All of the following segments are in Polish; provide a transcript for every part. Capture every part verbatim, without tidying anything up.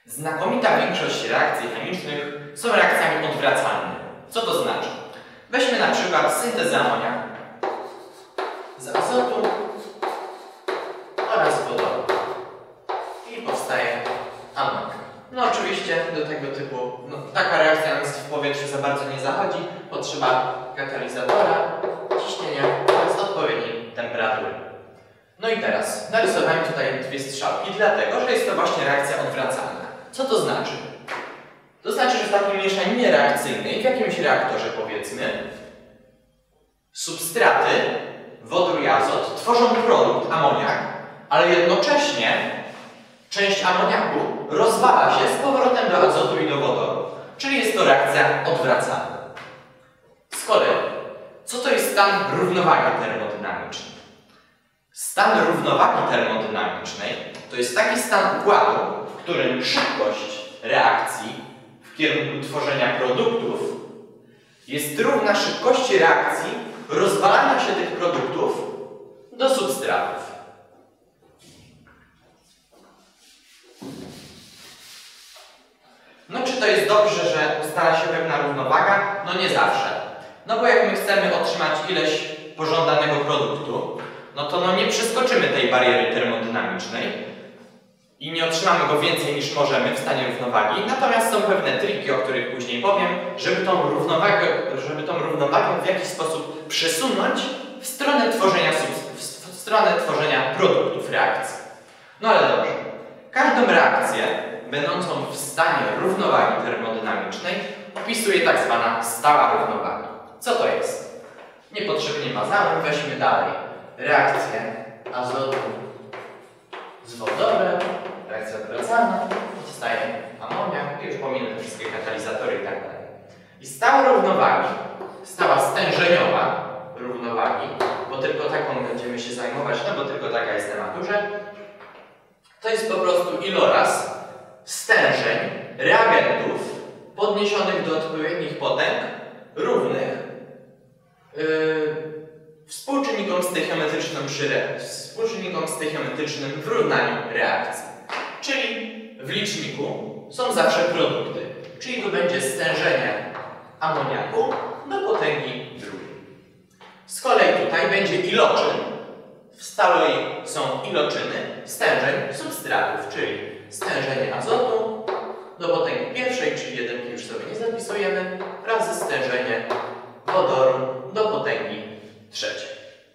Znakomita większość reakcji chemicznych są reakcjami odwracalnymi. Co to znaczy? Weźmy na przykład syntezę amoniaku z azotu oraz wodoru i powstaje amoniak. No oczywiście do tego typu, no, taka reakcja nas w powietrzu za bardzo nie zachodzi. Potrzeba katalizatora, ciśnienia oraz odpowiedniej temperatury. No i teraz narysowałem tutaj dwie strzałki, dlatego że jest to właśnie reakcja odwracalna. Co to znaczy? To znaczy, że w takiej mieszaninie reakcyjnej, w jakimś reaktorze powiedzmy, substraty, wodór i azot tworzą produkt amoniak, ale jednocześnie część amoniaku rozwala się z powrotem do azotu i do wodoru. Czyli jest to reakcja odwracalna. Z kolei, co to jest stan równowagi termodynamicznej? Stan równowagi termodynamicznej to jest taki stan układu, w którym szybkość reakcji w kierunku tworzenia produktów jest równa szybkości reakcji rozwalania się tych produktów do substratów. No czy to jest dobrze, że ustala się pewna równowaga? No nie zawsze. No bo jak my chcemy otrzymać ileś pożądanego produktu, no to no nie przeskoczymy tej bariery termodynamicznej i nie otrzymamy go więcej niż możemy w stanie równowagi. Natomiast są pewne triki, o których później powiem, żeby tą równowagę, żeby tą równowagę w jakiś sposób przesunąć w stronę tworzenia, w stronę tworzenia produktów reakcji. No ale dobrze. Każdą reakcję będącą w stanie równowagi termodynamicznej opisuje tak zwana stała równowaga. Co to jest? Niepotrzebnie mazałem, weźmy dalej. Reakcję azotu z wodorem, reakcja odwracalna, powstaje amoniak, już pominę te wszystkie katalizatory i tak dalej. I stała równowagi, stała stężeniowa równowagi, bo tylko taką będziemy się zajmować, no bo tylko taka jest na maturze, to jest po prostu iloraz stężeń reagentów podniesionych do odpowiednich potęg równych yy, współczynnikom stechiometrycznym przy reakcji, współczynnikom stechiometrycznym w równaniu reakcji. Czyli w liczniku są zawsze produkty. Czyli tu będzie stężenie amoniaku do potęgi drugiej. Z kolei tutaj będzie iloczyn. W stałej są iloczyny stężeń substratów, czyli stężenie azotu do potęgi pierwszej, czyli jedynki już sobie nie zapisujemy, razy stężenie wodoru do potęgi trzeciej.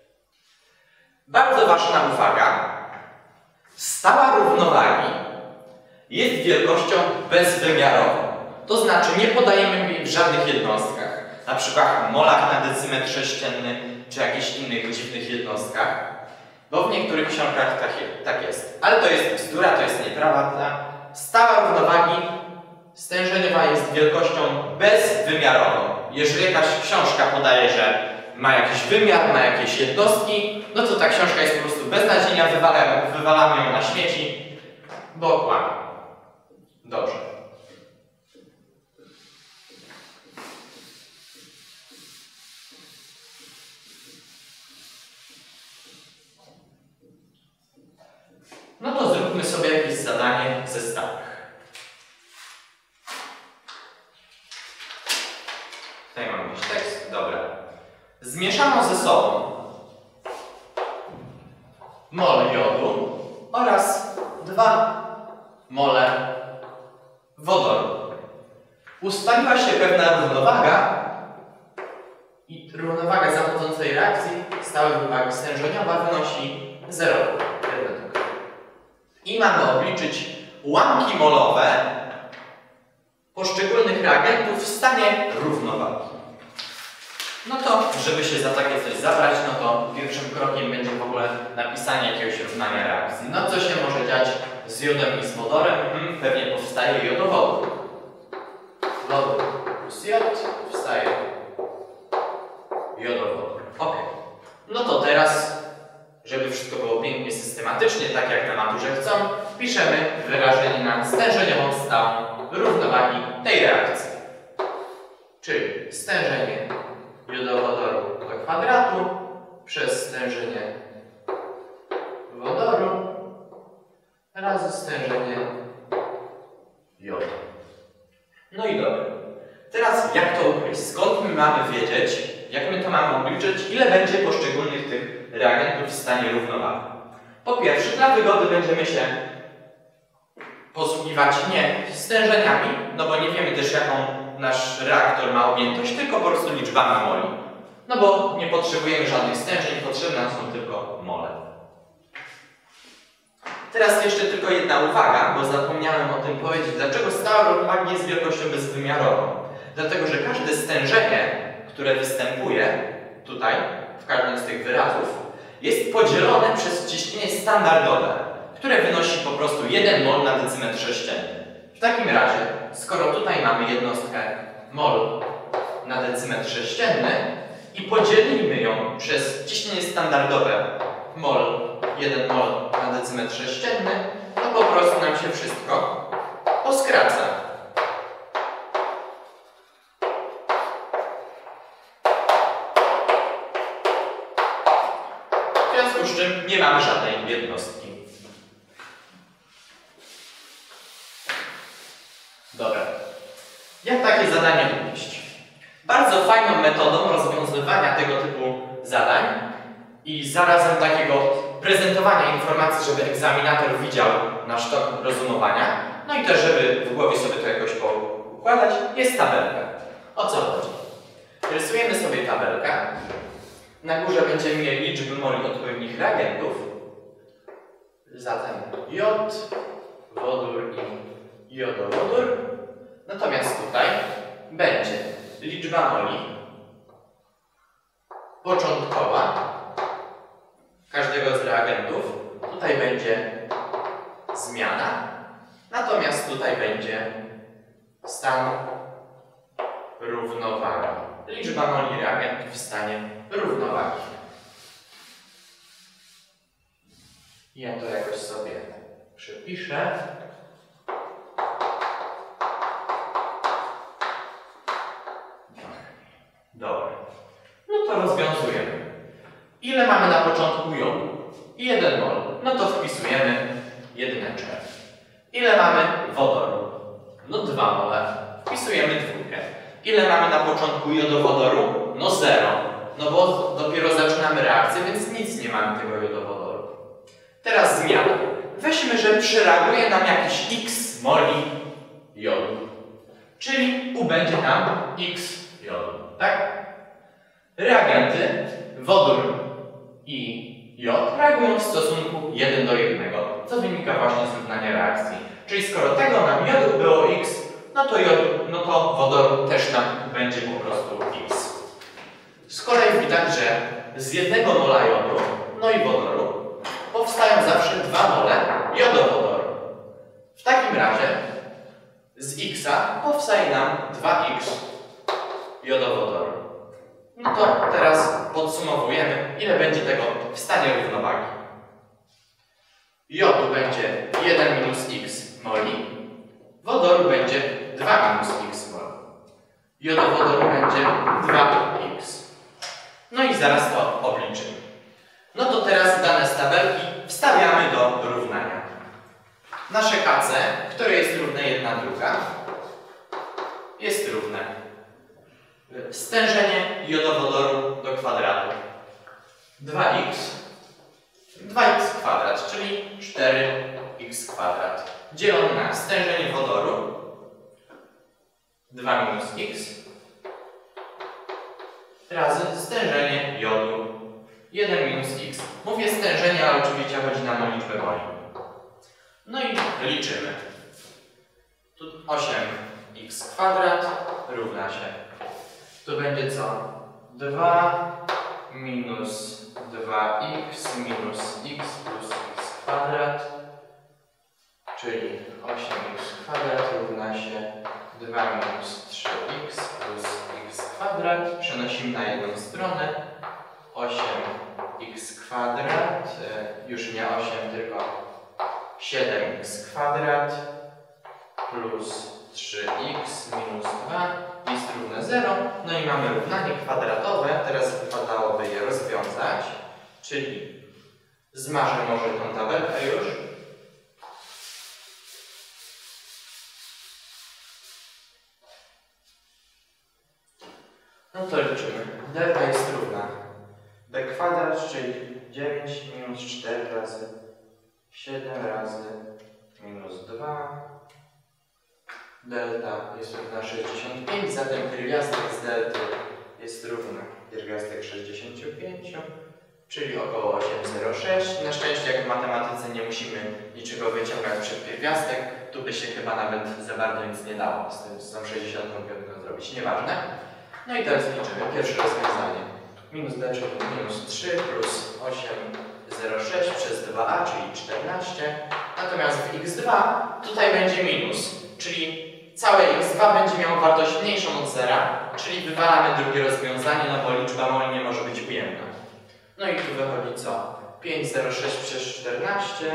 Bardzo ważna uwaga. Stała równowagi jest wielkością bezwymiarową. To znaczy nie podajemy jej w żadnych jednostkach, na przykład molach na decymetr sześcienny czy jakichś innych dziwnych jednostkach, bo w niektórych książkach tak, tak jest. Ale to jest bzdura, to jest nieprawda. Stała równowagi stężeniowa jest wielkością bezwymiarową. Jeżeli jakaś książka podaje, że ma jakiś wymiar, ma jakieś jednostki, no to ta książka jest po prostu beznadziejna, wywalamy, wywalamy ją na śmieci, bo kłamie. Dobrze. No to zróbmy sobie jakieś zadanie ze stałych. Tutaj mam jakiś tekst. Dobra. Zmieszano ze sobą mol jodu oraz dwa mole wodoru. Ustaliła się pewna równowaga i równowaga zachodzącej reakcji stałej równowagi stężeniowa wynosi zero. I mamy obliczyć ułamki molowe poszczególnych reagentów w stanie równowagi. No to, żeby się za takie coś zabrać, no to pierwszym krokiem będzie w ogóle napisanie jakiegoś równania reakcji. No co się może dziać z jodem i z wodorem? Hmm, pewnie powstaje jodowodór. Wodór plus jod powstaje jodowodór. Ok. No to teraz, żeby wszystko było pięknie systematycznie, tak jak na maturze chcą, piszemy wyrażenie na stężeniową stałą równowagi tej reakcji. Czyli stężenie jodowodoru do kwadratu przez stężenie wodoru razy stężenie No i dobra. Teraz jak to ukryć? Skąd my mamy wiedzieć, jak my to mamy obliczyć, ile będzie poszczególnych tych reagentów w stanie równowagi? Po pierwsze, dla wygody będziemy się posługiwać nie stężeniami, no bo nie wiemy też, jaką nasz reaktor ma objętość, tylko po prostu liczbami moli. No bo nie potrzebujemy żadnych stężeń, potrzebne nam są tylko mole. Teraz jeszcze tylko jedna uwaga, bo zapomniałem o tym powiedzieć, dlaczego stała równowagi jest wielkością bezwymiarową. Dlatego, że każde stężenie, które występuje tutaj, w każdym z tych wyrazów, jest podzielone przez ciśnienie standardowe, które wynosi po prostu jeden mol na decymetr sześcienny. W takim razie, skoro tutaj mamy jednostkę mol na decymetr sześcienny i podzielimy ją przez ciśnienie standardowe mol, jeden mol na decymetr sześcienny, to po prostu nam się wszystko poskraca. W związku z czym nie mamy żadnej jednostki. Dobra. Jak takie zadanie umieścić? Bardzo fajną metodą rozwiązywania tego typu zadań i zarazem takiego prezentowania informacji, żeby egzaminator widział nasz tok rozumowania, no i też, żeby w głowie sobie to jakoś poukładać, jest tabelka. O co chodzi? Rysujemy sobie tabelkę. Na górze będziemy mieli liczby moli odpowiednich reagentów. Zatem jod, wodór i jodowodór. Natomiast tutaj będzie liczba moli początkowa każdego z reagentów. Tutaj będzie zmiana. Natomiast tutaj będzie stan równowagi. Liczba moli reagentów w stanie równowagi. Ja to jakoś sobie przepiszę. Dobra. No to rozwiązujemy. Ile mamy na początku jodu? jeden mol. No to wpisujemy jedyneczkę. Ile mamy wodoru? No dwa mole. Wpisujemy dwójkę. Ile mamy na początku jodowodoru? No zero. No bo dopiero zaczynamy reakcję, więc nic nie mamy tego jodowodoru. Teraz zmiana. Weźmy, że przyreaguje nam jakiś x moli jodu. Czyli ubędzie nam x jodu. Tak? Reagenty, wodór i jod reagują w stosunku jeden do jednego, co wynika właśnie z równania reakcji. Czyli skoro tego nam jodu było x, no to, jod, no to wodoru też nam będzie po prostu x. Z kolei widać, że z jednego mola jodu, no i wodoru, powstają zawsze dwa mole jodowodoru. W takim razie z x powstaje nam dwa x jodowodoru. No to teraz podsumowujemy, ile będzie tego w stanie równowagi. Jodu będzie jeden minus x moli, wodoru będzie dwa minus x moli. Jodowodoru będzie dwa x. No i zaraz to obliczymy. No to teraz dane z tabelki wstawiamy do równania. Nasze K C, które jest równe jedna druga, jest równe stężenie jodowodoru do kwadratu dwa x, dwa x kwadrat, czyli cztery x kwadrat, dzielone na stężenie wodoru dwa minus x razy stężenie jodu jeden minus x. Mówię stężenie, ale oczywiście chodzi nam o liczbę moli. No i liczymy. Tu osiem x kwadrat równa się. Tu będzie co? dwa minus dwa x minus x plus x kwadrat, czyli osiem x kwadrat równa się dwa minus trzy x plus x kwadrat. Przenosimy na jedną stronę. osiem x kwadrat, już nie osiem, tylko siedem x kwadrat plus trzy x minus dwa jest równe zero. No i mamy równanie kwadratowe. Teraz wypadałoby je rozwiązać, czyli zmarzę może tą tabelkę już. No to liczymy. Delta jest równa b kwadrat, czyli dziewięć minus cztery razy siedem razy minus dwa. Delta jest równa sześćdziesiąt pięć, zatem pierwiastek z delty jest równy pierwiastek sześćdziesiąt pięć, czyli około osiem przecinek zero sześć. Na szczęście jak w matematyce nie musimy niczego wyciągać przed pierwiastek, tu by się chyba nawet za bardzo nic nie dało z, tym, z tą sześćdziesiąt pięć zrobić, nieważne. No i teraz liczymy pierwsze rozwiązanie. Minus d, czyli minus trzy plus osiem przecinek zero sześć przez dwa a, czyli czternaście. Natomiast w x dwa tutaj będzie minus, czyli całe x dwa będzie miało wartość mniejszą od zera, czyli wywalamy drugie rozwiązanie, no bo liczba moli nie może być ujemna. No i tu wychodzi co? pięć przecinek zero sześć przez czternaście.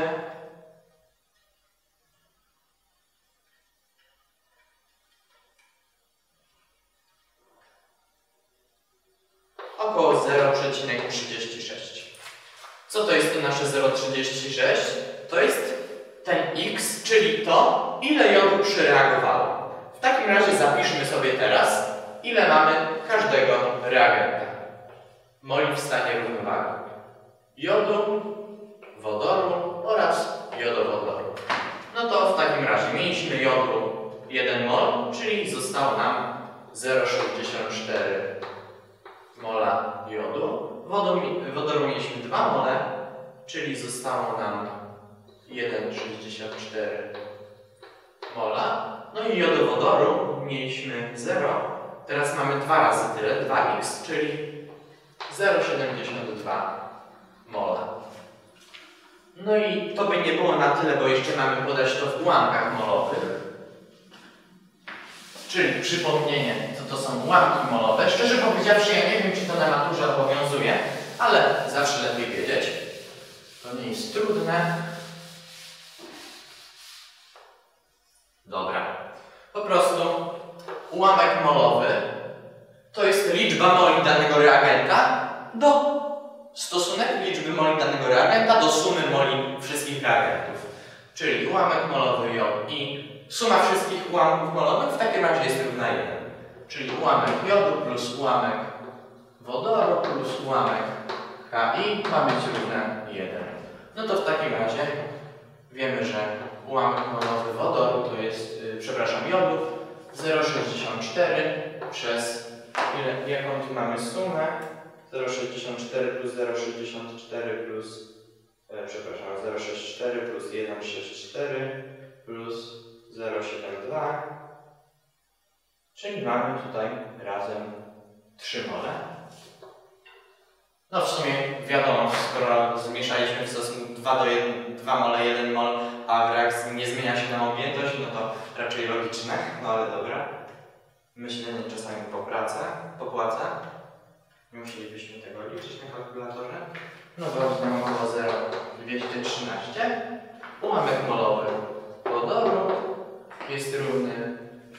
Około zero przecinek trzydzieści sześć. Co to jest to nasze zero przecinek trzydzieści sześć? To jest ten x, czyli to, ile jodu przyreagowało. W takim razie zapiszmy sobie teraz, ile mamy każdego reagenta. Moli w stanie równowagi. Jodu, wodoru oraz jodowodoru. No to w takim razie mieliśmy jodu jeden mol, czyli zostało nam zero przecinek sześćdziesiąt cztery mola jodu. Wodu, wodoru mieliśmy dwa mole, czyli zostało nam jeden przecinek sześćdziesiąt cztery mola. No i jodowodoru mieliśmy zero. Teraz mamy dwa razy tyle, dwa x, czyli zero przecinek siedemdziesiąt dwa mola. No i to by nie było na tyle, bo jeszcze mamy podać to w ułamkach molowych. Czyli przypomnienie, co to są ułamki molowe. Szczerze powiedziawszy, ja nie wiem, czy to na maturze obowiązuje, ale zawsze lepiej wiedzieć. To nie jest trudne. Dobra. Po prostu ułamek molowy to jest liczba moli danego reagenta do stosunek liczby moli danego reagenta do sumy moli wszystkich reagentów. Czyli ułamek molowy jod i suma wszystkich ułamków molowych w takim razie jest równa jeden. Czyli ułamek jodu plus ułamek wodoru plus ułamek K I ma być równa jeden. No to w takim razie wiemy, że ułamek molowy wodoru to jest, yy, przepraszam, jodu zero przecinek sześćdziesiąt cztery przez ile, jaką tu mamy sumę? zero przecinek sześćdziesiąt cztery plus zero przecinek sześćdziesiąt cztery plus e, przepraszam, zero przecinek sześćdziesiąt cztery plus jeden przecinek sześćdziesiąt cztery plus zero przecinek siedemdziesiąt dwa, czyli mamy tutaj razem trzy mole. No w sumie wiadomo, skoro zmieszaliśmy w stosunku dwa do jeden, dwa mole, jeden mol, a w reakcji nie zmienia się nam objętość, no to raczej logiczne, no ale dobra. Myślenie czasami popłaca, popłaca. Nie musielibyśmy tego liczyć na kalkulatorze. No to nam około zero przecinek dwieście trzynaście. Ułamek molowy wodoru jest równy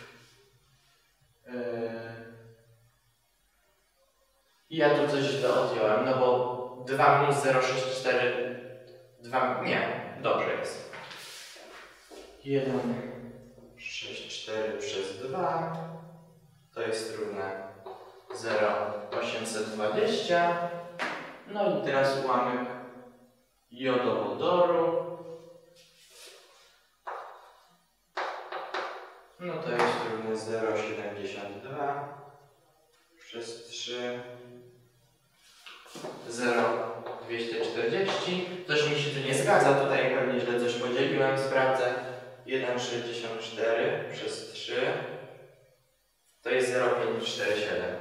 i ja tu coś źle odjąłem, no bo dwa minus zero przecinek sześćdziesiąt cztery, dwa, nie, dobrze jest. jeden przecinek sześćdziesiąt cztery przez dwa to jest równe zero przecinek osiemset dwadzieścia. No i teraz ułamek jodowodoru. No to jest równe zero przecinek siedemdziesiąt dwa przez trzy. zero przecinek dwieście czterdzieści. Coś mi się tu nie zgadza, tutaj pewnie źle coś podzieliłem, sprawdzę. jeden przecinek sześćdziesiąt cztery przez trzy to jest zero przecinek pięć cztery siedem.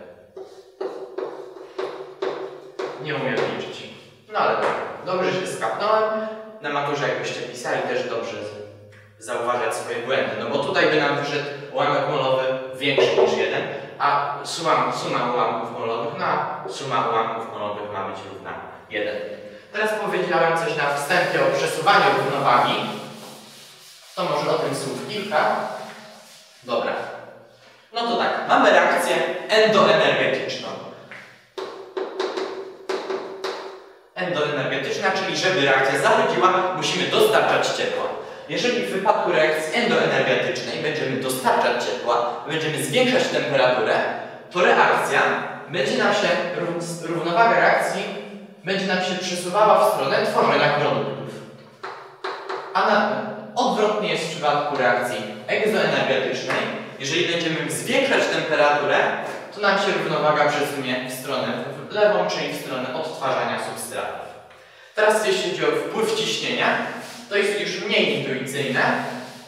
Nie umiem liczyć. No ale dobra, dobrze się skapnąłem. Na maturze jakbyście pisali też dobrze zauważać swoje błędy, no bo tutaj by nam wyszedł ułamek molowy większy niż jeden, a suma, suma ułamków molowych na suma ułamków molowych ma być równa jeden. Teraz powiedziałem coś na wstępie o przesuwaniu równowagi. To może o tym słów kilka. Dobra. No to tak, mamy reakcję endoenergetyczną. Endoenergetyczna, czyli żeby reakcja zachodziła, musimy dostarczać ciepła. Jeżeli w wypadku reakcji endoenergetycznej będziemy dostarczać ciepła, będziemy zwiększać temperaturę, to reakcja będzie nam się równowaga reakcji będzie nam się przesuwała w stronę tworzenia produktów. A na, odwrotnie jest w przypadku reakcji egzoenergetycznej. Jeżeli będziemy zwiększać temperaturę, to nam się równowaga przesunie w stronę w lewą, czyli w stronę odtwarzania substratów. Teraz jeśli chodzi o wpływ ciśnienia, to jest już mniej intuicyjne.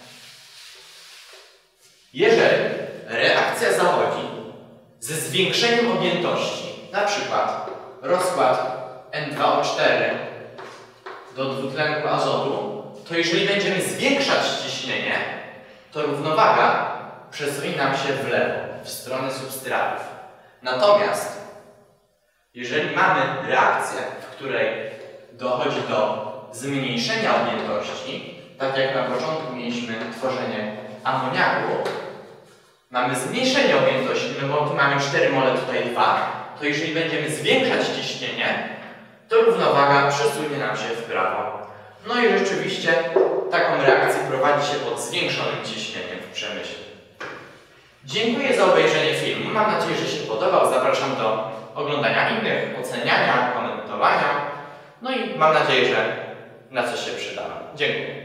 Jeżeli reakcja zachodzi ze zwiększeniem objętości, na przykład rozkład N dwa O cztery do dwutlenku azotu, to jeżeli będziemy zwiększać ciśnienie, to równowaga przesunie nam się w lewo, w stronę substratów. Natomiast jeżeli mamy reakcję, w której dochodzi do zmniejszenia objętości, tak jak na początku mieliśmy tworzenie amoniaku, mamy zmniejszenie objętości, no bo tu mamy cztery mole, tutaj dwa, to jeżeli będziemy zwiększać ciśnienie, to równowaga przesunie nam się w prawo. No i rzeczywiście taką reakcję prowadzi się pod zwiększonym ciśnieniem w przemyśle. Dziękuję za obejrzenie filmu. Mam nadzieję, że się podobał. Zapraszam do oglądania innych, oceniania, komentowania. No i mam nadzieję, że na coś się przydałem. Dziękuję.